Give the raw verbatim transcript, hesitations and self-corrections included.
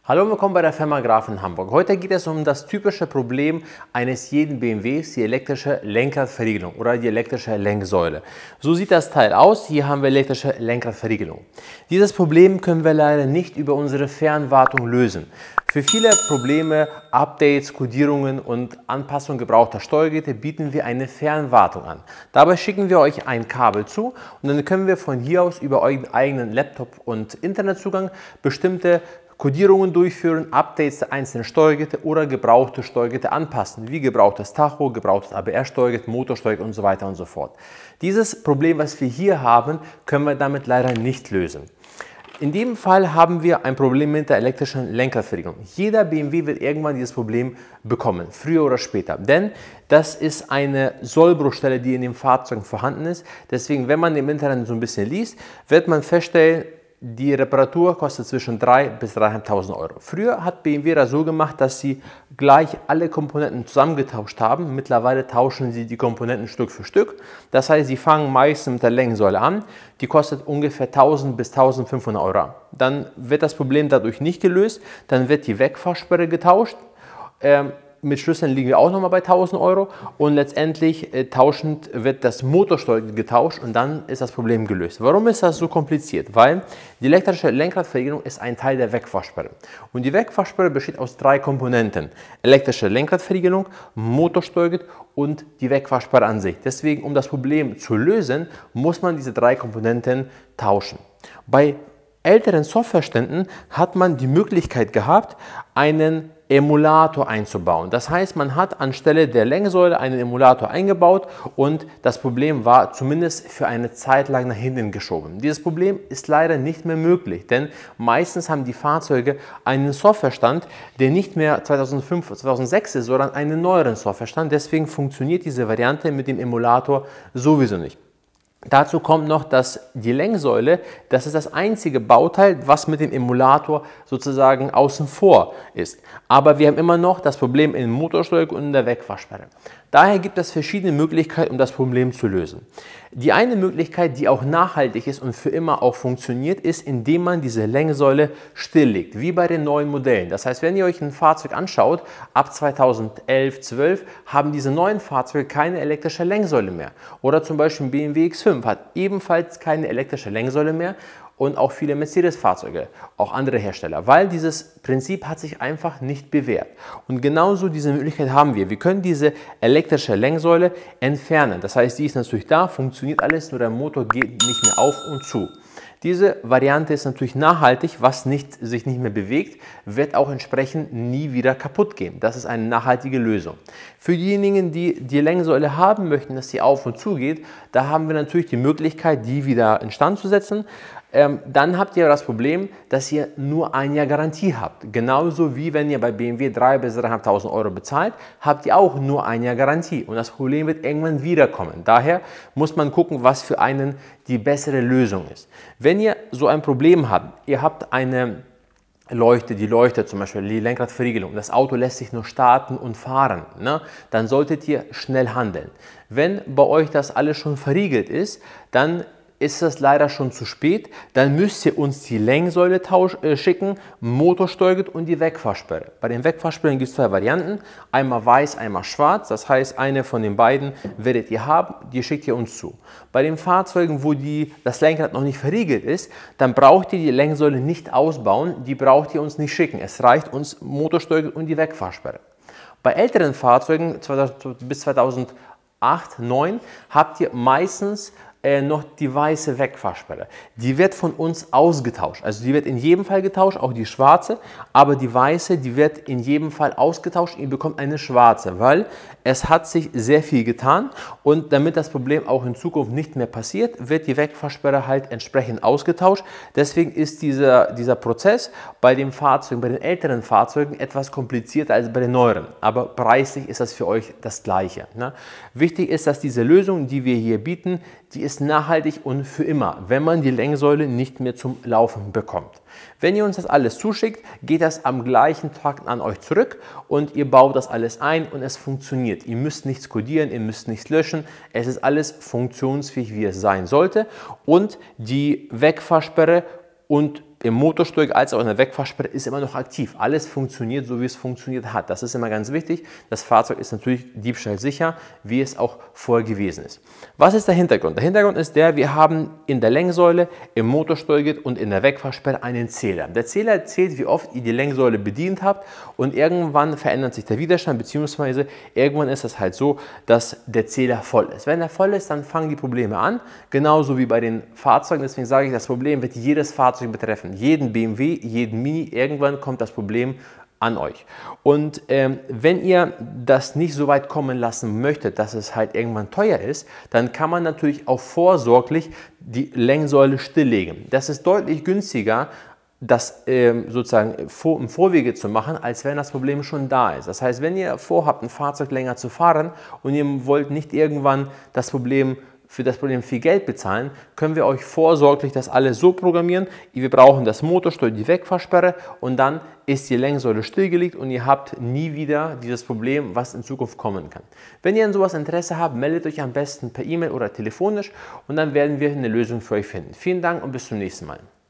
Hallo und willkommen bei der Firma Graf in Hamburg. Heute geht es um das typische Problem eines jeden B M Ws, die elektrische Lenkradverriegelung oder die elektrische Lenksäule. So sieht das Teil aus. Hier haben wir elektrische Lenkradverriegelung. Dieses Problem können wir leider nicht über unsere Fernwartung lösen. Für viele Probleme, Updates, Kodierungen und Anpassungen gebrauchter Steuergeräte bieten wir eine Fernwartung an. Dabei schicken wir euch ein Kabel zu und dann können wir von hier aus über euren eigenen Laptop und Internetzugang bestimmte Kodierungen durchführen, Updates der einzelnen Steuergeräte oder gebrauchte Steuergeräte anpassen, wie gebrauchtes Tacho, gebrauchtes A B R-Steuergerät, Motorsteuergerät und so weiter und so fort. Dieses Problem, was wir hier haben, können wir damit leider nicht lösen. In dem Fall haben wir ein Problem mit der elektrischen Lenkradverriegelung. Jeder B M W wird irgendwann dieses Problem bekommen, früher oder später. Denn das ist eine Sollbruchstelle, die in dem Fahrzeug vorhanden ist. Deswegen, wenn man im Internet so ein bisschen liest, wird man feststellen, die Reparatur kostet zwischen dreitausend bis dreitausendfünfhundert Euro. Früher hat B M W das so gemacht, dass sie gleich alle Komponenten zusammengetauscht haben. Mittlerweile tauschen sie die Komponenten Stück für Stück. Das heißt, sie fangen meistens mit der Lenksäule an. Die kostet ungefähr tausend bis eintausendfünfhundert Euro. Dann wird das Problem dadurch nicht gelöst. Dann wird die Wegfahrsperre getauscht. Ähm, Mit Schlüsseln liegen wir auch nochmal bei tausend Euro und letztendlich äh, tauschend wird das Motorsteuergerät getauscht und dann ist das Problem gelöst. Warum ist das so kompliziert? Weil die elektrische Lenkradverriegelung ist ein Teil der Wegfahrsperre und die Wegfahrsperre besteht aus drei Komponenten: elektrische Lenkradverriegelung, Motorsteuergerät und die Wegfahrsperre an sich. Deswegen, um das Problem zu lösen, muss man diese drei Komponenten tauschen. Bei älteren Softwareständen hat man die Möglichkeit gehabt, einen Emulator einzubauen. Das heißt, man hat anstelle der Lenksäule einen Emulator eingebaut und das Problem war zumindest für eine Zeit lang nach hinten geschoben. Dieses Problem ist leider nicht mehr möglich, denn meistens haben die Fahrzeuge einen Softwarestand, der nicht mehr zweitausendfünf, zweitausendsechs ist, sondern einen neueren Softwarestand. Deswegen funktioniert diese Variante mit dem Emulator sowieso nicht. Dazu kommt noch, dass die Lenksäule, das ist das einzige Bauteil, was mit dem Emulator sozusagen außen vor ist. Aber wir haben immer noch das Problem im Motorsteuergerät und in der Wegfahrsperre. Daher gibt es verschiedene Möglichkeiten, um das Problem zu lösen. Die eine Möglichkeit, die auch nachhaltig ist und für immer auch funktioniert, ist, indem man diese Lenksäule stilllegt, wie bei den neuen Modellen. Das heißt, wenn ihr euch ein Fahrzeug anschaut, ab zweitausendelf, zwölf haben diese neuen Fahrzeuge keine elektrische Lenksäule mehr. Oder zum Beispiel ein B M W X fünf hat ebenfalls keine elektrische Lenksäule mehr. Und auch viele Mercedes-Fahrzeuge, auch andere Hersteller, weil dieses Prinzip hat sich einfach nicht bewährt. Und genauso diese Möglichkeit haben wir. Wir können diese elektrische Lenksäule entfernen. Das heißt, die ist natürlich da, funktioniert alles, nur der Motor geht nicht mehr auf und zu. Diese Variante ist natürlich nachhaltig, was nicht, sich nicht mehr bewegt, wird auch entsprechend nie wieder kaputt gehen. Das ist eine nachhaltige Lösung. Für diejenigen, die die Lenksäule haben möchten, dass sie auf und zu geht, da haben wir natürlich die Möglichkeit, die wieder instand zu setzen. Ähm, dann habt ihr das Problem, dass ihr nur ein Jahr Garantie habt. Genauso wie wenn ihr bei B M W dreitausend bis dreitausendfünfhundert Euro bezahlt, habt ihr auch nur ein Jahr Garantie. Und das Problem wird irgendwann wiederkommen. Daher muss man gucken, was für einen die bessere Lösung ist. Wenn ihr so ein Problem habt, ihr habt eine Leuchte, die Leuchte zum Beispiel, die Lenkradverriegelung, das Auto lässt sich nur starten und fahren, ne? Dann solltet ihr schnell handeln. Wenn bei euch das alles schon verriegelt ist, dann ist es leider schon zu spät, dann müsst ihr uns die Lenksäule tausch, äh, schicken, Motorsteuergerät und die Wegfahrsperre. Bei den Wegfahrsperren gibt es zwei Varianten, einmal weiß, einmal schwarz, das heißt, eine von den beiden werdet ihr haben, die schickt ihr uns zu. Bei den Fahrzeugen, wo die, das Lenkrad noch nicht verriegelt ist, dann braucht ihr die Lenksäule nicht ausbauen, die braucht ihr uns nicht schicken, es reicht uns Motorsteuergerät und die Wegfahrsperre. Bei älteren Fahrzeugen, bis zweitausendacht, zweitausendneun, habt ihr meistens noch die weiße Wegfahrsperre. Die wird von uns ausgetauscht. Also die wird in jedem Fall getauscht, auch die schwarze, aber die weiße, die wird in jedem Fall ausgetauscht. Ihr bekommt eine schwarze, weil es hat sich sehr viel getan und damit das Problem auch in Zukunft nicht mehr passiert, wird die Wegfahrsperre halt entsprechend ausgetauscht. Deswegen ist dieser, dieser Prozess bei den Fahrzeugen, bei den älteren Fahrzeugen etwas komplizierter als bei den neueren. Aber preislich ist das für euch das Gleiche, ne? Wichtig ist, dass diese Lösung, die wir hier bieten, die ist nachhaltig und für immer, wenn man die Lenksäule nicht mehr zum Laufen bekommt. Wenn ihr uns das alles zuschickt, geht das am gleichen Tag an euch zurück und ihr baut das alles ein und es funktioniert. Ihr müsst nichts kodieren, ihr müsst nichts löschen. Es ist alles funktionsfähig, wie es sein sollte. Und die Wegfahrsperre und im Motorsteuer als auch in der Wegfahrsperre ist immer noch aktiv. Alles funktioniert so, wie es funktioniert hat. Das ist immer ganz wichtig. Das Fahrzeug ist natürlich diebstahlsicher, wie es auch vorher gewesen ist. Was ist der Hintergrund? Der Hintergrund ist der, wir haben in der Lenksäule, im Motorsteuergurt und in der Wegfahrsperre einen Zähler. Der Zähler zählt, wie oft ihr die Lenksäule bedient habt, und irgendwann verändert sich der Widerstand, beziehungsweise irgendwann ist es halt so, dass der Zähler voll ist. Wenn er voll ist, dann fangen die Probleme an, genauso wie bei den Fahrzeugen. Deswegen sage ich, das Problem wird jedes Fahrzeug betreffen. Jeden B M W, jeden Mini, irgendwann kommt das Problem an euch. Und ähm, wenn ihr das nicht so weit kommen lassen möchtet, dass es halt irgendwann teuer ist, dann kann man natürlich auch vorsorglich die Lenksäule stilllegen. Das ist deutlich günstiger, das ähm, sozusagen vor, im Vorwege zu machen, als wenn das Problem schon da ist. Das heißt, wenn ihr vorhabt, ein Fahrzeug länger zu fahren und ihr wollt nicht irgendwann das Problem für das Problem viel Geld bezahlen, können wir euch vorsorglich das alles so programmieren. Wir brauchen das Motorsteuer, die Wegfahrsperre, und dann ist die Lenksäule stillgelegt und ihr habt nie wieder dieses Problem, was in Zukunft kommen kann. Wenn ihr an sowas Interesse habt, meldet euch am besten per E-Mail oder telefonisch, und dann werden wir eine Lösung für euch finden. Vielen Dank und bis zum nächsten Mal.